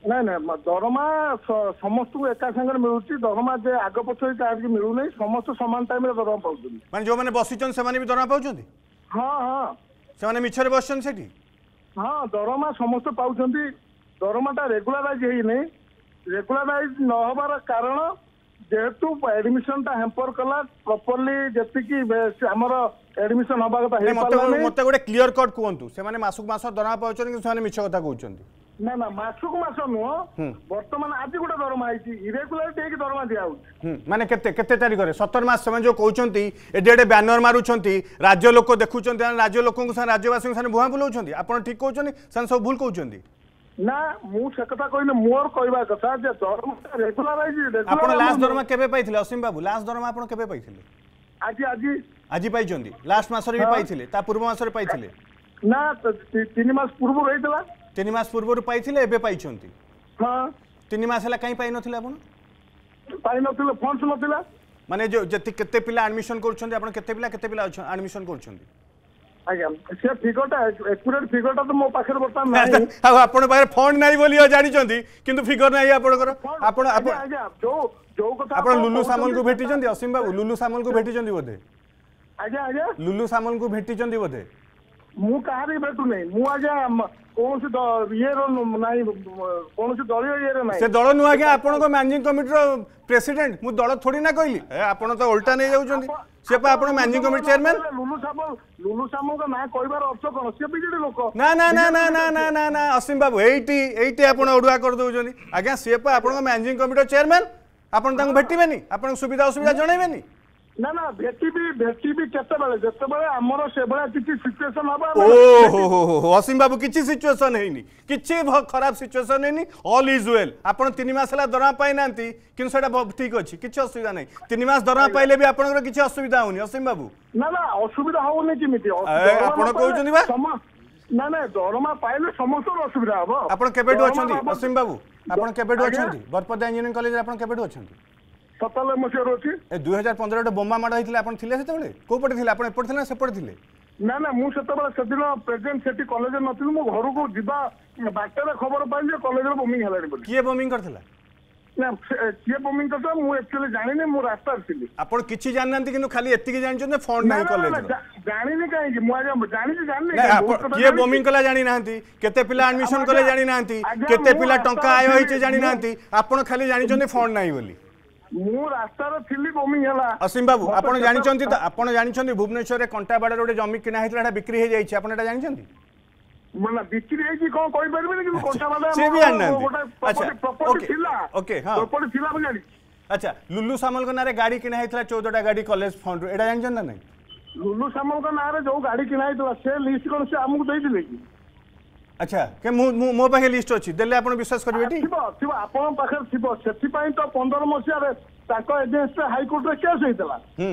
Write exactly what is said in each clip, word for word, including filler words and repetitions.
ना ना दरमा समस्त को एका संगे मिलुची दरमा जे आग पछ काहे मिलु नै समस्त समान टाइम रे दरमा पाउछन माने जो माने बसिचन से माने भी दरमा पाउछन हां हां से माने मिछरे बसचन सेठी हां दरमा समस्त पाउछन दरमाटा रेगुलराइज है नहीं रेगुलराइज न होबार कारण जेहेतु एडमिशन टा हेम्पर कला प्रॉपर्ली जति हमर एडमिशन हबा कथा हे मते मते गोटे क्लियर कट कहंतु से माने मासुक मास दरमा पाउछन कि से मिछ कथा कहउछन ना ना मासुक मास नुह वर्तमान आज गोटे दरमा आइछि इरेगुलरिटी हे कि दरमा दिया होछि माने केते केते तारीख रे सत्तर मास से जो कहउछंती एडे एडे बैनर मारुछंती राज्य लोक देखुछंती राज्य लोकन को राज्यवासी साने बुहा बुलाउछंती आपण ठीक कहउछंती सन सब भूल कहउछंती ना मु से कथा कहने मोर कहबा कथा जे दरमा रेगुलराइज आपण लास्ट दरमा केबे पाइथिले असीम बाबू लास्ट दरमा आपण केबे पाइथिले आज आज आज पाइछंती लास्ट मास रे पाइथिले ता पूर्व मास रे पाइथिले ना तीन मास पूर्व रहितला तीन मास पूर्व पाइथिले एबे पाइछंती हां तीन मास हला काई पाइ नथिले आपण पाइ नथिले फंड्स नथिला माने जो जति केते पिला एडमिशन करछंती आपण केते पिला केते पिला एडमिशन करछंती आज्ञा से फिगरटा एक्यूरेट फिगरटा तो मो पाखर बर्तमान नाही आ आपण पाखर फंड नाही बोली जानि छंती किंतु फिगर नाही आपणकर आपण आज्ञा जो जो कथा आपण लुलु सामल को भेटी छंती असीम बाबू लुलु सामल को भेटी छंती बोधे आज्ञा आज्ञा लुलु सामल को भेटी छंती बोधे मु कहारी भेटू नहीं मु आज्ञा कौन से ये रो नाही कौन से दलियो ये रे नाही से दल नु आज्ञा आपण को मैनेजिंग कमिटी रो प्रेसिडेंट मु दल थोड़ी ना कहली ए आपण तो उल्टा नहीं जाउ छंती से पा आपण managing committee chairman Lulu Samal Lulu Samal का ना कहबार अर्थ कोन से बीजेडी लोक ना ना ना ना ना ना ना ना असीम बाबू एटी एटी आपण ओडुआ कर दउ छंती आज्ञा से पा आपण को मैनेजिंग कमिटी चेयरमैन आपण तांग भेटिबेनी आपण सुविधा असुविधा जणैबेनी ना ना भेटी भी भेटी भी केते बेले जते बेले हमरो से बेले किछि सिचुएशन हबा ओ हो हो हो असीम बाबू किछि सिचुएशन हेनी किछि खराब सिचुएशन हेनी ऑल इज वेल आपण तीन मास हला दरमा पाइ नांती किन सेटा ठीक अछि किछि असुविधा नै तीन मास दरमा पाइले भी आपनकर किछि असुविधा होनी असीम बाबू ना ना असुविधा होनी किमिति आपण कहउछनी बा ना ना दरमा पाइले समस्त असुविधा हबो आपण केबेटु अछंती असीम बाबू आपण केबेटु अछंती बरपदा इंजीनियरिंग कॉलेज आपण केबेटु अछंती सतानवे मसीह रोची ए दो हज़ार पंद्रह रे बम्बा माड होइथिले आपण थिले सेतेबेले को पटे थिले आपण एपट थिले से पटे थिले ना ना मु सेतेबेले सेदिन प्रेजेंट सेठी कॉलेज नथिल मु घर को जिबा बाटरे खबर पाइ जे कॉलेज रे बमिंग हलाडी बोली किए बमिंग करथिला ना किए बमिंग करता मु एक्चुअली जानि नै मु रास्ता थिली आपण किछि जाननांती किनु खाली एत्तिके जानछन फंड नाही कॉलेज जानि नै काहे कि मु आजा जानि जानि नै आपण किए बमिंग कला जानि नांती केते पिला एडमिशन कले जानि नांती केते पिला टंका आय होइचे जानि नांती आपण खाली जानिछन फंड नाही बोली मु रास्ता रे थिली बमिंग हला असीम बाबू आपण जानिछंती त आपण जानिछंती भुवनेश्वर रे कंटाबाडा रे जमी किना हेतला एटा बिक्री हे जाईछि आपण एटा जानिछंती मना बिक्री हे कि कोन कहि परबे कि कंटाबाडा से भी जाननांती अच्छा प्रॉपर्टी थिला ओके हां प्रॉपर्टी थिला बजाडी अच्छा लुल्लू सामल को नारे गाड़ी किना हेतला चौदह टा गाड़ी कॉलेज फंड एटा जानिछन ना नै लुल्लू सामल को नारे जो गाड़ी किना हेतला से लिस्ट कोन से हमकु देइ दिले कि अच्छा के मो मो पाखे लिस्ट अछि देले आपण विश्वास करबे टी थिबो थिबो आपण पाखे थिबो सेति पई तो पंद्रह मसिया रे ताको एजेंस्ट हाई कोर्ट रे केस हेतला हम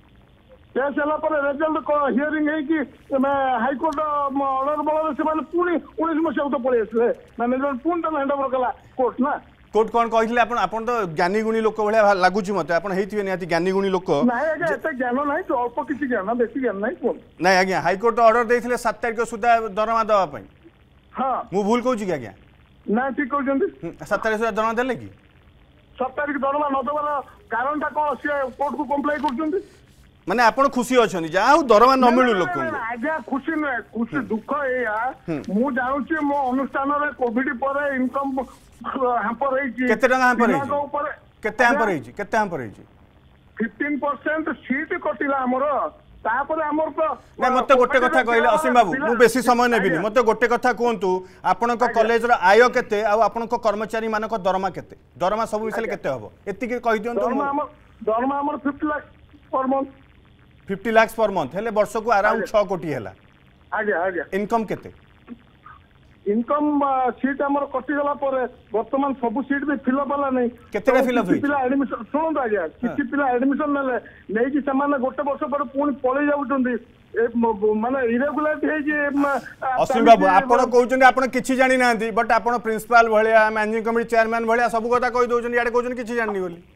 केस हला पर रिजल्ट को हियरिंग है कि मैं हाई कोर्ट ऑर्डर बोले से माने पुनी उन्नीस मसिया तो पळे आसले माने जो पुन तो हैंड ओवर कला कोर्ट ना कोर्ट कोन कहिथिले आपण आपण तो ज्ञानी गुणी लोक भले लागुची मते आपण हेतिवे नियाती ज्ञानी गुणी लोक नाही आज्ञा एते ज्ञान नाही तो अल्प किछि ज्ञान बेसी ज्ञान नाही कोन नाही आज्ञा हाई कोर्ट ऑर्डर देथिले सात तारिख सुधा दरमा दवा पई हां मु भूल कहू छी आज्ञा ना ठीक कहू जंदी सात तारिख सुधा दरमा देले कि सात तारिख दरमा न देबार कारणटा कोन से कोर्ट को कंप्लाई करजंदी माने आपण खुशी अछनी जा दरमा न मिलु लोक आज्ञा खुशी न खुशी दुख एया मु जानु छी मो अनुष्ठान रे कोविड पर इनकम हापर हे छी केते टका हापर हे छी केते हापर हे छी केते हापर हे छी पंद्रह परसेंट सीट कटिला हमरो तापर हमर तो नै मते गोटे कथा कहले असीम बाबू मु बेसी समय नेबिनी मते गोटे कथा कोंतु आपन को कॉलेज रो आय केते आ आपन को कर्मचारी मान को दरमा केते दरमा सब विषय केते हबो एति के कहि दियन दरमा हमर दरमा हमर पचास लाख पर मंथ पचास लाख पर मंथ हेले वर्ष को अराउंड छह कोटी हेला आज्ञा आज्ञा इनकम केते इनकम सीट हमर कटि गला पर वर्तमान सब सीट भी फिल अप वाला नहीं केतेटा फिल अप पिला एडमिशन सुन आज्ञा किछि पिला एडमिशन नले नै कि समान गोटे वर्ष पर पुनी पळे जाउचंदी माने इरेगुलरिटी हे जे असीम बाबू आपण कहउचंदी आपण किछि जानि नांती बट आपण प्रिंसिपल भलिया मैनेजिंग कमिटी चेयरमैन भलिया सब कथा कहि दउचंदी याडे कहउचंदी किछि जानि बोली